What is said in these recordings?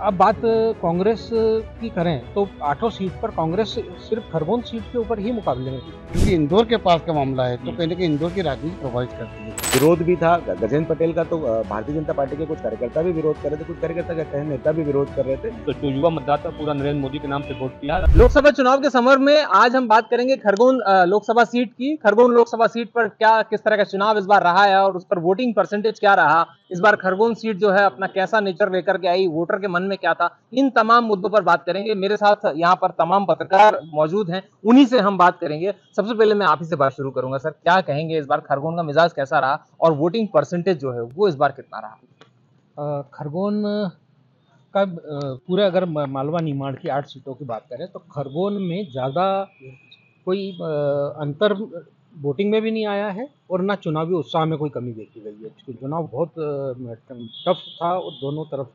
अब बात कांग्रेस की करें तो आठों सीट पर कांग्रेस सिर्फ खरगोन सीट के ऊपर ही मुकाबले में थी। क्योंकि इंदौर के पास का मामला है तो हम्म। कहीं ना कहीं इंदौर की राजनीति प्रभावित करती है। विरोध भी था गजेंद्र पटेल का, तो भारतीय जनता पार्टी के कुछ कार्यकर्ता भी विरोध कर रहे थे, कुछ कार्यकर्ता कहते हैं नेता भी विरोध कर रहे थे। तो युवा मतदाता पूरा नरेंद्र मोदी के नाम से वोट किया। लोकसभा चुनाव के समर में आज हम बात करेंगे खरगोन लोकसभा सीट की। खरगोन लोकसभा सीट पर क्या किस तरह का चुनाव इस बार रहा है और उस पर वोटिंग परसेंटेज क्या रहा, इस बार खरगोन सीट जो है अपना कैसा नेचर लेकर के आई, वोटर के मन में क्या था, इन तमाम मुद्दों पर बात करेंगे। मेरे साथ यहाँ पर तमाम पत्रकार मौजूद हैं, उन्हीं से हम बात करेंगे। सबसे पहले मैं आप ही से बात शुरू करूंगा। सर, क्या कहेंगे इस बार खरगोन का मिजाज कैसा रहा और वोटिंग परसेंटेज जो है वो इस बार कितना रहा? खरगोन का पूरे अगर मालवा निमाड़ की 8 सीटों की बात करें तो खरगोन में ज़्यादा कोई अंतर वोटिंग में भी नहीं आया है और ना चुनावी उत्साह में कोई कमी देखी गई है। चुनाव बहुत टफ था और दोनों तरफ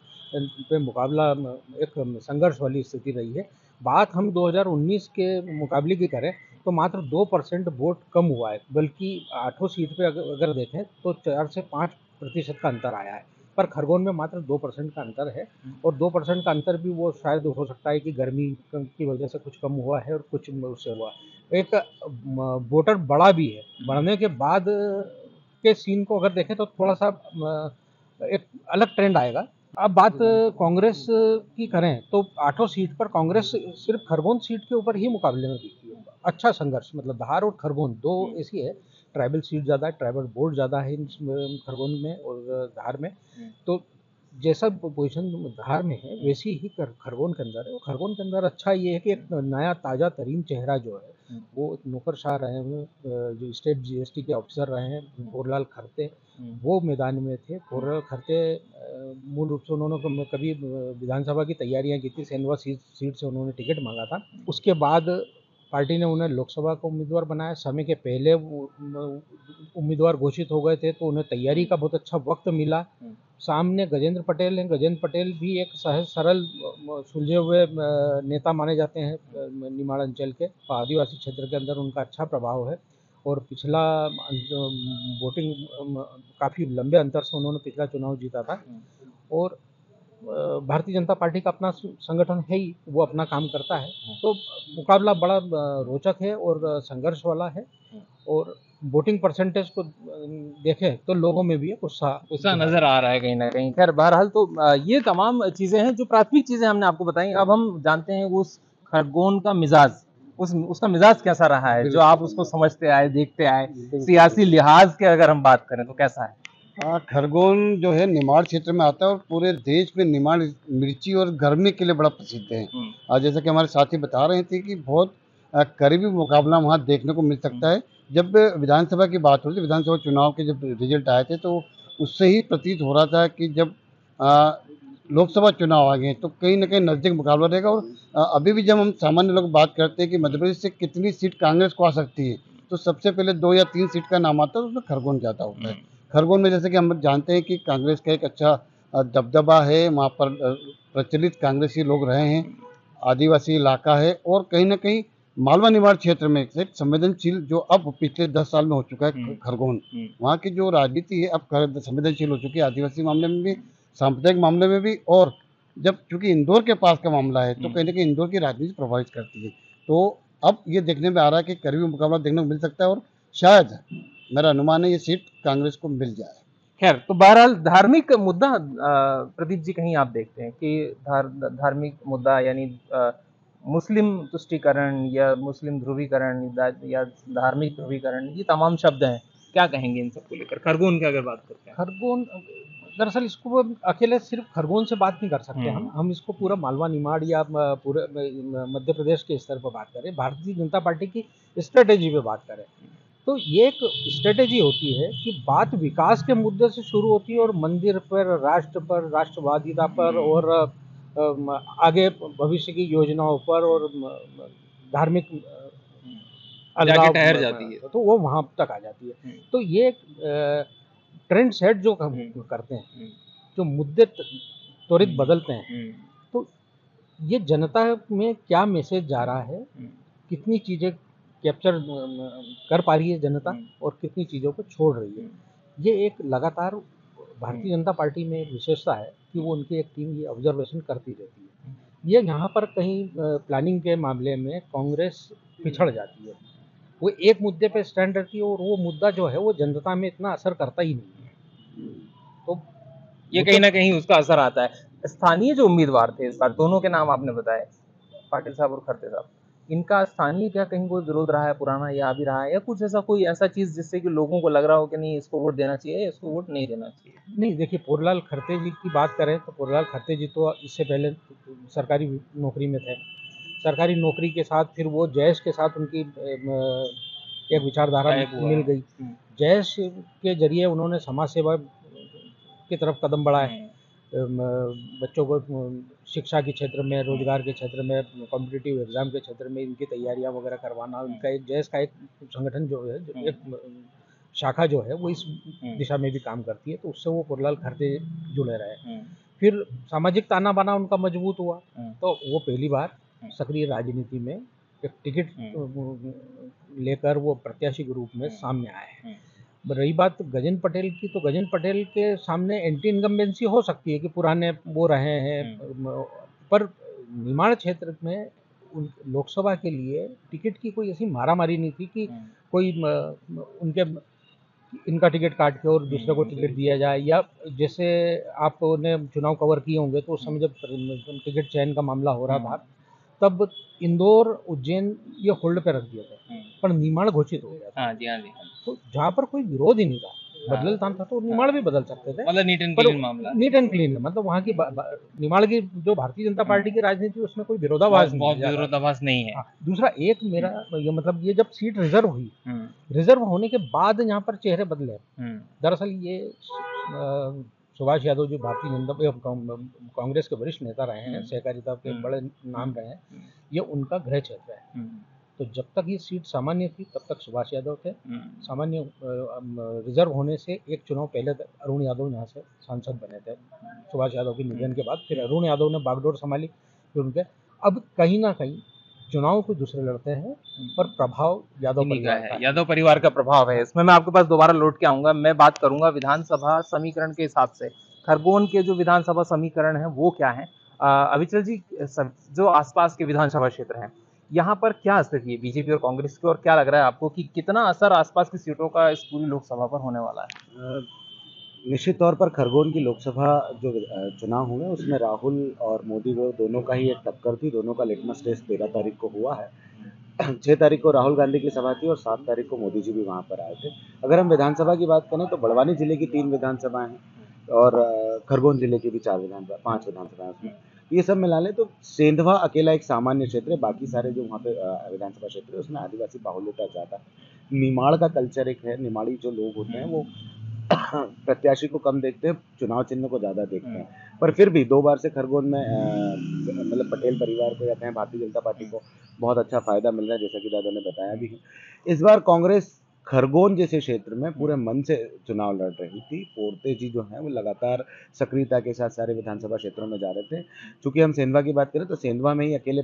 पे मुकाबला एक संघर्ष वाली स्थिति रही है। बात हम 2019 के मुकाबले की करें तो मात्र 2% वोट कम हुआ है, बल्कि आठों सीट पे अगर देखें तो 4 से 5% का अंतर आया है। पर खरगोन में मात्र 2% का अंतर है और 2% का अंतर भी वो शायद हो सकता है कि गर्मी की वजह से कुछ कम हुआ है और कुछ उससे हुआ। एक वोटर बढ़ा भी है, बढ़ने के बाद के सीन को अगर देखें तो थोड़ा सा एक अलग ट्रेंड आएगा। अब बात कांग्रेस की करें तो आठों सीट पर कांग्रेस सिर्फ खरगोन सीट के ऊपर ही मुकाबले में दिखती है। अच्छा संघर्ष, मतलब धार और खरगोन दो ऐसी है। ट्राइबल सीट ज़्यादा है, ट्राइबल वोट ज़्यादा है खरगोन में और धार में। तो जैसा पोजीशन धार में है वैसी ही खरगोन के अंदर है। और खरगोन के अंदर अच्छा ये है कि एक नया ताज़ा तरीन चेहरा जो है वो नौकरशाह रहे हैं, जो स्टेट जीएसटी के ऑफिसर रहे हैं, भोरलाल खरते, वो मैदान में थे। भोरलाल खरते मूल रूप से उन्होंने कभी विधानसभा की तैयारियां की थी, सेंधवा सीट से उन्होंने टिकट मांगा था। उसके बाद पार्टी ने उन्हें लोकसभा का उम्मीदवार बनाया। समय के पहले उम्मीदवार घोषित हो गए थे तो उन्हें तैयारी का बहुत अच्छा वक्त मिला। सामने गजेंद्र पटेल हैं। गजेंद्र पटेल भी एक सहज सरल सुलझे हुए नेता माने जाते हैं निमाड़ अंचल के। आदिवासी क्षेत्र के अंदर उनका अच्छा प्रभाव है और पिछला वोटिंग काफ़ी लंबे अंतर से उन्होंने पिछला चुनाव जीता था। और भारतीय जनता पार्टी का अपना संगठन है ही, वो अपना काम करता है। तो मुकाबला बड़ा रोचक है और संघर्ष वाला है। और वोटिंग परसेंटेज को देखें तो लोगों में भी एक उत्साह नजर आ रहा है कहीं ना कहीं। खैर, बहरहाल तो ये तमाम चीजें हैं जो प्राथमिक चीजें हमने आपको बताई। अब हम जानते हैं उस खरगोन का मिजाज, उसका मिजाज कैसा रहा है जो आप उसको समझते आए, देखते आए। सियासी लिहाज के अगर हम बात करें तो कैसा है? हाँ, खरगोन जो है निमाड़ क्षेत्र में आता है और पूरे देश में निमाड़ मिर्ची और गर्मी के लिए बड़ा प्रसिद्ध है। और जैसा कि हमारे साथी बता रहे थे कि बहुत करीबी मुकाबला वहाँ देखने को मिल सकता है। जब विधानसभा की बात हो रही थी, विधानसभा चुनाव के जब रिजल्ट आए थे तो उससे ही प्रतीत हो रहा था कि जब लोकसभा चुनाव आ गए तो कहीं ना कहीं नज़दीक मुकाबला रहेगा। और अभी भी जब हम सामान्य लोग बात करते हैं कि मध्य प्रदेश से कितनी सीट कांग्रेस को आ सकती है तो सबसे पहले 2 या 3 सीट का नाम आता है, उसमें खरगोन ज़्यादा होता है। खरगोन में जैसे कि हम जानते हैं कि कांग्रेस का एक अच्छा दबदबा है, वहाँ पर प्रचलित कांग्रेसी लोग रहे हैं, आदिवासी इलाका है और कहीं ना कहीं मालवा निमाड़ क्षेत्र में एक संवेदनशील जो अब पिछले 10 साल में हो चुका है खरगोन। वहाँ की जो राजनीति है अब संवेदनशील हो चुकी है, आदिवासी मामले में भी, सांप्रदायिक मामले में भी। और जब चूंकि इंदौर के पास का मामला है तो कहीं ना कहीं इंदौर की राजनीति प्रभावित करती है। तो अब ये देखने में आ रहा है कि करीबी मुकाबला देखने को मिल सकता है और शायद मेरा अनुमान है ये सीट कांग्रेस को मिल जाए। खैर, तो बहरहाल धार्मिक मुद्दा प्रदीप जी कहीं आप देखते हैं कि धार्मिक मुद्दा यानी मुस्लिम तुष्टीकरण या मुस्लिम ध्रुवीकरण या धार्मिक ध्रुवीकरण, ये तमाम शब्द हैं, क्या कहेंगे इन सबको लेकर खरगोन की अगर बात करते हैं? खरगोन दरअसल इसको अकेले सिर्फ खरगोन से बात नहीं कर सकते हम इसको पूरा मालवा निमाड़ या पूरे मध्य प्रदेश के स्तर पर बात करें, भारतीय जनता पार्टी की स्ट्रेटेजी पे बात करें तो ये एक स्ट्रेटेजी होती है कि बात विकास के मुद्दे से शुरू होती है और मंदिर पर, राष्ट्रवादिता पर और आगे भविष्य की योजनाओं पर और धार्मिक अलगाव ठहर जाती है तो वो वहाँ तक आ जाती है। तो ये एक ट्रेंड सेट जो करते हैं, जो मुद्दे त्वरित बदलते हैं, तो ये जनता में क्या मैसेज जा रहा है, कितनी चीज़ें कैप्चर कर पा रही है जनता और कितनी चीज़ों को छोड़ रही है, ये एक लगातार भारतीय जनता पार्टी में एक विशेषता है कि वो उनकी एक टीम ये ऑब्जर्वेशन करती रहती है। ये यहाँ पर कहीं प्लानिंग के मामले में कांग्रेस पिछड़ जाती है। वो एक मुद्दे पे स्टैंड रहती है और वो मुद्दा जो है वो जनता में इतना असर करता ही नहीं है। तो ये कहीं ना कहीं उसका असर आता है। स्थानीय जो उम्मीदवार थे इस बार, दोनों के नाम आपने बताए, पाटिल साहब और खरते साहब, इनका स्थानीय क्या कहीं कोई विरोध रहा है पुराना या अभी रहा है, या कुछ ऐसा कोई ऐसा चीज जिससे कि लोगों को लग रहा हो कि नहीं इसको वोट देना चाहिए या इसको वोट नहीं देना चाहिए? नहीं, देखिए पोरलाल खरते जी की बात करें तो पोरलाल खरते जी तो इससे पहले सरकारी नौकरी में थे। सरकारी नौकरी के साथ फिर वो जयेश के साथ उनकी एक विचारधारा मिल गई। जयेश के जरिए उन्होंने समाज सेवा की तरफ कदम बढ़ाए। बच्चों को शिक्षा के क्षेत्र में, रोजगार के क्षेत्र में, कॉम्पिटिटिव एग्जाम के क्षेत्र में इनकी तैयारियां वगैरह करवाना, उनका एक जयेश का एक संगठन जो है, एक शाखा जो है वो इस दिशा में भी काम करती है, तो उससे वो पोरलाल खरते जुड़े रहे। फिर सामाजिक ताना बाना उनका मजबूत हुआ, तो वो पहली बार सक्रिय राजनीति में एक टिकट लेकर वो प्रत्याशी के रूप में सामने आए हैं। रही बात गजेंद्र पटेल की, तो गजेंद्र पटेल के सामने एंटी इनकम्बेंसी हो सकती है कि पुराने वो रहे हैं, पर निमाड़ क्षेत्र में लोकसभा के लिए टिकट की कोई ऐसी मारामारी नहीं थी कि कोई उनके इनका टिकट काट के और दूसरे को टिकट दिया जाए, या जैसे आपने चुनाव कवर किए होंगे तो उस समय जब टिकट चयन का मामला हो रहा था तब इंदौर, उज्जैन ये होल्ड पे रख दिया था, पर निमाड़ घोषित हो गया था। हाँ जी, हाँ जी। तो जहाँ पर कोई विरोध ही नहीं था, बदलता था, तो निमाड़ भी बदल सकते थे। मतलब नीट एंड क्लीन मामला, नीट एंड क्लीन, मतलब वहाँ की निमाड़ की जो भारतीय जनता पार्टी की राजनीति उसमें कोई विरोधाभास नहीं, बहुत विरोधाभास नहीं है। दूसरा एक मेरा ये मतलब ये जब सीट रिजर्व हुई, रिजर्व होने के बाद यहाँ पर चेहरे बदले। दरअसल ये सुभाष यादव जो भारतीय जनता कांग्रेस के वरिष्ठ नेता रहे हैं, सहकारिता के बड़े नाम रहे हैं, ये उनका गृह क्षेत्र है। तो जब तक ये सीट सामान्य थी तब तक सुभाष यादव थे। सामान्य रिजर्व होने से एक चुनाव पहले अरुण यादव यहाँ से सांसद बने थे। सुभाष यादव के निधन के बाद फिर अरुण यादव ने बागडोर संभाली, फिर उनके अब कहीं ना कहीं चुनाव को दूसरे लड़ते हैं, पर प्रभाव यादव परिवार का है। यादव परिवार का प्रभाव है इसमें। मैं आपके पास दोबारा लौट के आऊंगा। मैं बात करूंगा विधानसभा समीकरण के हिसाब से, खरगोन के जो विधानसभा समीकरण है वो क्या है? अविचल जी, जो आसपास के विधानसभा क्षेत्र हैं यहाँ पर क्या स्थिति है बीजेपी और कांग्रेस की, और क्या लग रहा है आपको कि कितना असर आसपास की सीटों का इस पूरी लोकसभा पर होने वाला है? निश्चित तौर पर खरगोन की लोकसभा जो चुनाव हुए उसमें राहुल और मोदी वो दोनों का ही एक टक्कर थी। दोनों का लिटमस टेस्ट 13 तारीख को हुआ है। 6 तारीख को राहुल गांधी की सभा थी और 7 तारीख को मोदी जी भी वहाँ पर आए थे। अगर हम विधानसभा की बात करें तो बड़वानी जिले की 3 विधानसभाएं हैं और खरगोन जिले की भी 5 विधानसभाएं उसमें। ये सब मिला लें तो सेंधवा अकेला एक सामान्य क्षेत्र है, बाकी सारे जो वहाँ पे विधानसभा क्षेत्र है उसमें आदिवासी बाहुल्यता ज़्यादा है। निमाड़ का कल्चर एक है, निमाड़ी जो लोग होते हैं वो प्रत्याशी को कम देखते हैं, चुनाव चिन्ह को ज़्यादा देखते हैं, पर फिर भी 2 बार से खरगोन में मतलब पटेल परिवार को या कहें भारतीय जनता पार्टी को बहुत अच्छा फायदा मिल रहा है, जैसा कि दादा ने बताया भी है। इस बार कांग्रेस खरगोन जैसे क्षेत्र में पूरे मन से चुनाव लड़ रही थी। पोरते जी जो हैं वो लगातार सक्रियता के साथ सारे विधानसभा क्षेत्रों में जा रहे थे। चूंकि हम सेंधवा की बात करें तो सेंधवा में ही अकेले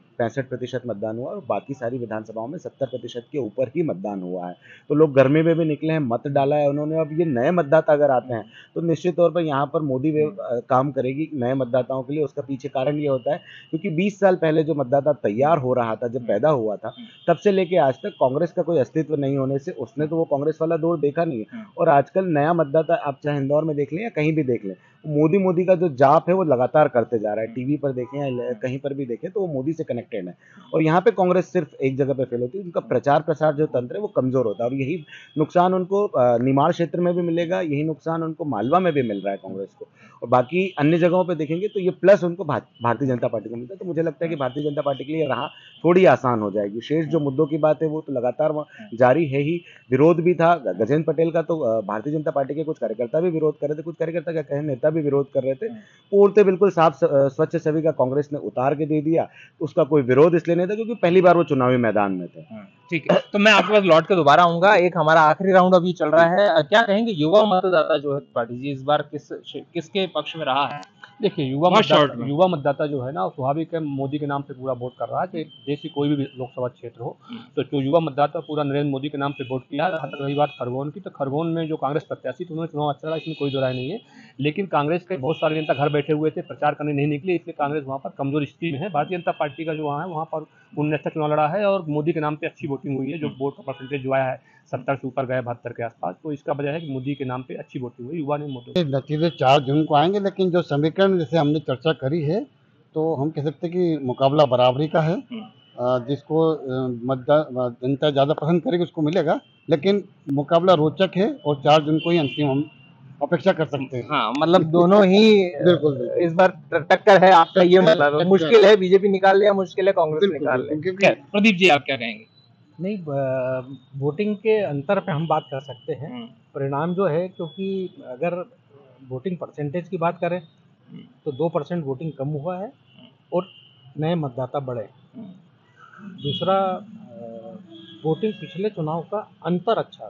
65% मतदान हुआ और बाकी सारी विधानसभाओं में 70% के ऊपर ही मतदान हुआ है। तो लोग गर्मी में भी निकले हैं, मत डाला है उन्होंने। अब ये नए मतदाता अगर आते हैं तो निश्चित तौर पर यहाँ पर मोदी वेव काम करेगी नए मतदाताओं के लिए। उसका पीछे कारण ये होता है क्योंकि 20 साल पहले जो मतदाता तैयार हो रहा था, जब पैदा हुआ था, तब से लेके आज तक कांग्रेस का कोई अस्तित्व नहीं होने से उसने तो वो कांग्रेस वाला दौर देखा नहीं है। और आजकल नया मतदाता आप चाहे इंदौर में देख लें या कहीं भी देख लें, मोदी का जो जाप है वो लगातार करते जा रहा है। टीवी पर देखें या कहीं पर भी देखें तो वो मोदी से कनेक्टेड है। और यहाँ पे कांग्रेस सिर्फ एक जगह पे फेल होती है, उनका प्रचार प्रसार जो तंत्र है वो कमजोर होता है। और यही नुकसान उनको निमाड़ क्षेत्र में भी मिलेगा, यही नुकसान उनको मालवा में भी मिल रहा है कांग्रेस को। और बाकी अन्य जगहों पे देखेंगे तो ये प्लस उनको भारतीय जनता पार्टी को मिलता है। तो मुझे लगता है कि भारतीय जनता पार्टी के लिए राह थोड़ी आसान हो जाएगी। शेष जो मुद्दों की बात है वो तो लगातार जारी है ही। विरोध भी था गजेंद्र पटेल का, तो भारतीय जनता पार्टी के कुछ कार्यकर्ता भी विरोध कर रहे थे, कुछ कार्यकर्ता क्या कहें नेता भी विरोध कर रहे थे। पोरते बिल्कुल साफ स्वच्छ छवि का कांग्रेस ने उतार के दे दिया, उसका कोई विरोध इसलिए नहीं था क्योंकि पहली बार वो चुनावी मैदान में थे। ठीक है, तो मैं आपके पास लौट के दोबारा आऊंगा। एक हमारा आखिरी राउंड अभी चल रहा है, क्या कहेंगे युवा मतदाता जो है पार्टी जी इस बार किसके पक्ष में रहा है? देखिए युवा मतदाता जो है ना स्वाभाविक है मोदी के नाम पे पूरा वोट कर रहा है, चाहे देश की कोई भी लोकसभा क्षेत्र हो। तो जो युवा मतदाता पूरा नरेंद्र मोदी के नाम पे वोट किया। जहाँ तक रही बात खरगोन की, तो खरगोन में जो कांग्रेस प्रत्याशी थे उन्होंने चुनाव अच्छा लड़ा, इसमें कोई दो राय नहीं है। लेकिन कांग्रेस के बहुत सारे नेता घर बैठे हुए थे, प्रचार करने नहीं निकले, इसलिए कांग्रेस वहाँ पर कमजोर स्थिति में है। भारतीय जनता पार्टी का जो वहाँ पर उन्होंने अच्छा चुनाव लड़ा है और मोदी के नाम पे अच्छी वोटिंग हुई है। जो वोट का परसेंटेज जो आया है 70 से ऊपर गया 72 के आसपास, तो इसका वजह है कि मोदी के नाम पे अच्छी वोटिंग हुई, युवा ने मोदी। नतीजे 4 जून को आएंगे, लेकिन जो समीकरण जैसे हमने चर्चा करी है तो हम कह सकते हैं कि मुकाबला बराबरी का है। जिसको जनता ज़्यादा पसंद करेगी उसको मिलेगा, लेकिन मुकाबला रोचक है और 4 जून को ही अंतिम हम अपेक्षा कर सकते हैं। हाँ, मतलब दोनों ही बिल्कुल इस बार टक्कर है, आपका ये मतलब है। मुश्किल है बीजेपी निकाल लिया, मुश्किल है कांग्रेस निकाल ले। क्योंकि प्रदीप जी आप क्या कहेंगे? नहीं, वोटिंग के अंतर पे हम बात कर सकते हैं। परिणाम जो है, क्योंकि अगर वोटिंग परसेंटेज की बात करें तो 2% वोटिंग कम हुआ है और नए मतदाता बढ़े। दूसरा, वोटिंग पिछले चुनाव का अंतर अच्छा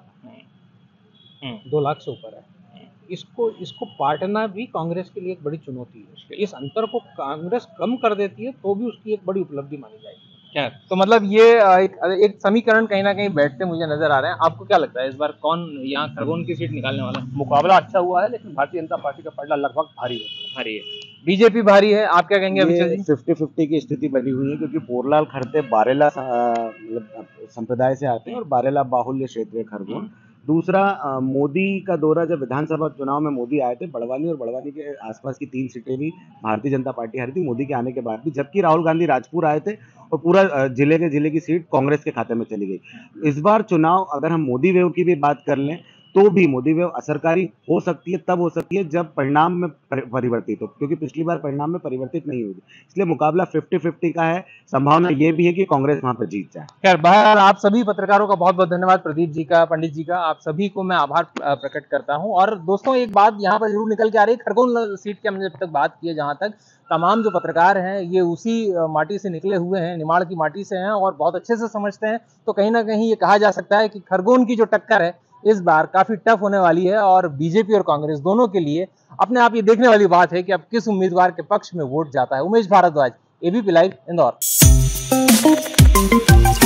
था, 2 लाख से ऊपर है। इसको पाटना भी कांग्रेस के लिए एक बड़ी चुनौती है। इस अंतर को कांग्रेस कम कर देती है तो भी उसकी एक बड़ी उपलब्धि मानी जाएगी। क्या तो मतलब ये एक समीकरण कहीं ना कहीं बैठते मुझे नजर आ रहे हैं। आपको क्या लगता है इस बार कौन यहाँ खरगोन की सीट निकालने वाला है? मुकाबला अच्छा हुआ है, लेकिन भारतीय जनता पार्टी का पलड़ा लगभग भारी है। बीजेपी भारी है, आप क्या कहेंगे अभिषेक जी? 50-50 की स्थिति बनी हुई है क्योंकि पोरलाल खरते बारेला मतलब संप्रदाय से आते हैं और बारेला बाहुल्य क्षेत्र है खरगोन। दूसरा, मोदी का दौरा जब विधानसभा चुनाव में मोदी आए थे, बड़वानी और बड़वानी के आसपास की 3 सीटें भी भारतीय जनता पार्टी हारी थी मोदी के आने के बाद भी, जबकि राहुल गांधी राजपुर आए थे और पूरा जिले की सीट कांग्रेस के खाते में चली गई। इस बार चुनाव अगर हम मोदी वेव की भी बात कर लें तो भी मोदी वेव असरकारी हो सकती है, तब हो सकती है जब परिणाम में परिवर्तित हो, क्योंकि पिछली बार परिणाम में परिवर्तित नहीं हुई, इसलिए मुकाबला 50-50 का है। संभावना ये भी है कि कांग्रेस वहां पर जीत जाए। खैर बहरहाल आप सभी पत्रकारों का बहुत बहुत धन्यवाद, प्रदीप जी का, पंडित जी का, आप सभी को मैं आभार प्रकट करता हूं। और दोस्तों एक बात यहाँ पर जरूर निकल के आ रही है, खरगोन सीट की हमने जब तक बात की है, जहां तक तमाम जो पत्रकार हैं ये उसी माटी से निकले हुए हैं, निमाड़ की माटी से हैं और बहुत अच्छे से समझते हैं। तो कहीं ना कहीं ये कहा जा सकता है कि खरगोन की जो टक्कर है इस बार काफी टफ होने वाली है और बीजेपी और कांग्रेस दोनों के लिए अपने आप ये देखने वाली बात है कि अब किस उम्मीदवार के पक्ष में वोट जाता है। Umesh Bhardwaj, ABP live, Indore.